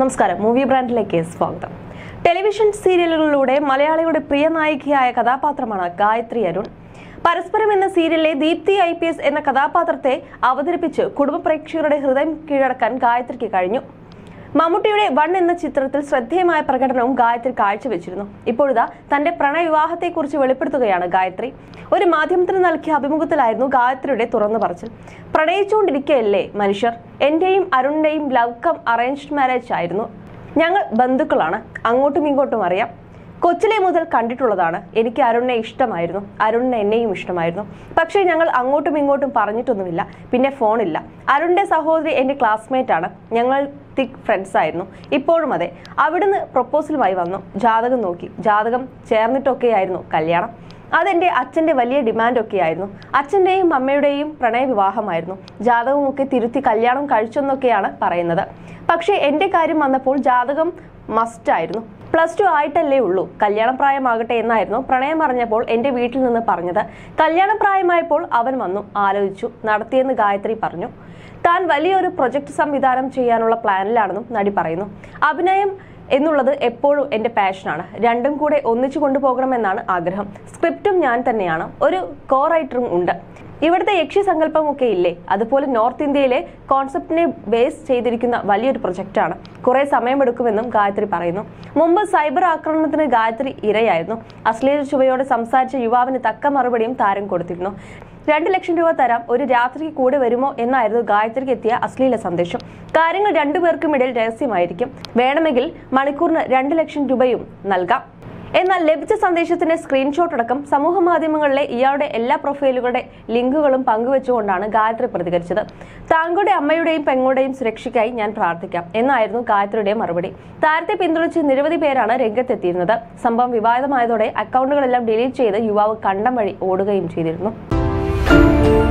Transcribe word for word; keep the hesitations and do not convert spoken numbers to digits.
നമസ്കാരം, മൂവി ബ്രാൻഡിലേക്ക് സ്വാഗതം. ടെലിവിഷൻ സീരിയലുകളിലൂടെ മലയാളികളുടെ പ്രിയ നായികയായ കഥാപാത്രമാണ് ഗായത്രി അരുൺ. പരസ്പരം എന്ന സീരിയലിലെ ദീപ്തി ഐ പി എസ് എന്ന കഥാപാത്രത്തെ അവതരിപ്പിച്ച് കുടുംബ പ്രേക്ഷകരുടെ ഹൃദയം കീഴടക്കാൻ ഗായത്രിക്ക് കഴിഞ്ഞു. മമ്മൂട്ടിയുടെ വൺ എന്ന ചിത്രത്തിൽ ശ്രദ്ധേയമായ പ്രകടനവും ഗായത്രി കാഴ്ചവെച്ചിരുന്നു. ഇപ്പോഴിതാ തന്റെ പ്രണയവിവാഹത്തെക്കുറിച്ച് വെളിപ്പെടുത്തുകയാണ് ഗായത്രി. ഒരു മാധ്യമത്തിന് നൽകിയ അഭിമുഖത്തിലായിരുന്നു ഗായത്രിയുടെ തുറന്നു പറച്ചിൽ. പ്രണയിച്ചുകൊണ്ടിരിക്കുകയല്ലേ മനുഷ്യർ. എന്റെയും അരുണിന്റെയും ലവ് കം അറേഞ്ച്ഡ് മാരേജ് ആയിരുന്നു. ഞങ്ങൾ ബന്ധുക്കളാണ്, അങ്ങോട്ടും ഇങ്ങോട്ടും അറിയാം. കൊച്ചിലെ മുതൽ കണ്ടിട്ടുള്ളതാണ്. എനിക്ക് അരുണിനെ ഇഷ്ടമായിരുന്നു, അരുണിന് എന്നെയും ഇഷ്ടമായിരുന്നു. പക്ഷേ ഞങ്ങൾ അങ്ങോട്ടും ഇങ്ങോട്ടും പറഞ്ഞിട്ടൊന്നുമില്ല. പിന്നെ ഫോണില്ല. അരുണിന്റെ സഹോദരി എന്റെ ക്ലാസ്മേറ്റ് ആണ്. ഞങ്ങൾ തിക് ഫ്രണ്ട്സ് ആയിരുന്നു. ഇപ്പോഴും അതെ. അവിടുന്ന് പ്രൊപ്പോസലുമായി വന്നു. ജാതകം നോക്കി. ജാതകം ചേർന്നിട്ടൊക്കെയായിരുന്നു കല്യാണം. അതെന്റെ അച്ഛന്റെ വലിയ ഡിമാൻഡൊക്കെ ആയിരുന്നു. അച്ഛന്റെയും അമ്മയുടെയും പ്രണയവിവാഹമായിരുന്നു. ജാതകമൊക്കെ തിരുത്തി കല്യാണം കഴിച്ചെന്നൊക്കെയാണ് പറയുന്നത്. പക്ഷേ എന്റെ കാര്യം വന്നപ്പോൾ ജാതകം മസ്റ്റ് ആയിരുന്നു. പ്ലസ് ടു ആയിട്ടല്ലേ ഉള്ളൂ, കല്യാണപ്രായമാകട്ടെ എന്നായിരുന്നു പ്രണയം അറിഞ്ഞപ്പോൾ എന്റെ വീട്ടിൽ നിന്ന് പറഞ്ഞത്. കല്യാണപ്രായമായപ്പോൾ അവൻ വന്നു, ആലോചിച്ചു, നടത്തിയെന്ന് ഗായത്രി പറഞ്ഞു. താൻ വലിയൊരു പ്രൊജക്ട് സംവിധാനം ചെയ്യാനുള്ള പ്ലാനിലാണെന്നും നടി പറയുന്നു. അഭിനയം എന്നുള്ളത് എപ്പോഴും എന്റെ പാഷനാണ്. രണ്ടും കൂടെ ഒന്നിച്ചു കൊണ്ടുപോകണമെന്നാണ് ആഗ്രഹം. സ്ക്രിപ്റ്റും ഞാൻ തന്നെയാണ്. ഒരു കോ റൈറ്ററും ഉണ്ട്. ഇവിടുത്തെ യക്ഷി സങ്കല്പമൊക്കെ ഇല്ലേ, അതുപോലെ നോർത്ത് ഇന്ത്യയിലെ കോൺസെപ്റ്റിനെ ബേസ് ചെയ്തിരിക്കുന്ന വലിയൊരു പ്രൊജക്റ്റാണ്. കുറെ സമയമെടുക്കുമെന്നും ഗായത്രി പറയുന്നു. മുമ്പ് സൈബർ ആക്രമണത്തിന് ഗായത്രി ഇരയായിരുന്നു. അശ്ലീല ചുവയോടെ സംസാരിച്ച യുവാവിന് തക്ക മറുപടിയും താരം കൊടുത്തിരുന്നു. രണ്ട് ലക്ഷം രൂപ തരാം, ഒരു രാത്രിക്ക് കൂടെ വരുമോ എന്നായിരുന്നു ഗായത്രിക്ക് എത്തിയ അശ്ലീല സന്ദേശം. കാര്യങ്ങൾ രണ്ടുപേർക്കും ഇടയിൽ രഹസ്യമായിരിക്കും. വേണമെങ്കിൽ മണിക്കൂറിന് രണ്ട് ലക്ഷം രൂപയും നൽകാം. എന്നാൽ ലഭിച്ച സന്ദേശത്തിന്റെ സ്ക്രീൻഷോട്ട് അടക്കം സമൂഹ മാധ്യമങ്ങളിലെ ഇയാളുടെ എല്ലാ പ്രൊഫൈലുകളുടെ ലിങ്കുകളും പങ്കുവെച്ചുകൊണ്ടാണ് ഗായത്രി പ്രതികരിച്ചത്. താങ്കളുടെ അമ്മയുടെയും പെങ്ങളുടെയും സുരക്ഷയ്ക്കായി ഞാൻ പ്രാർത്ഥിക്കാം എന്നായിരുന്നു ഗായത്രിയുടെ മറുപടി. താരത്തെ പിന്തുണച്ച് നിരവധി പേരാണ് രംഗത്തെത്തിയിരുന്നത്. സംഭവം വിവാദമായതോടെ അക്കൗണ്ടുകളെല്ലാം ഡിലീറ്റ് ചെയ്ത് യുവാവ് കണ്ടം വഴി ഓടുകയും ചെയ്തിരുന്നു.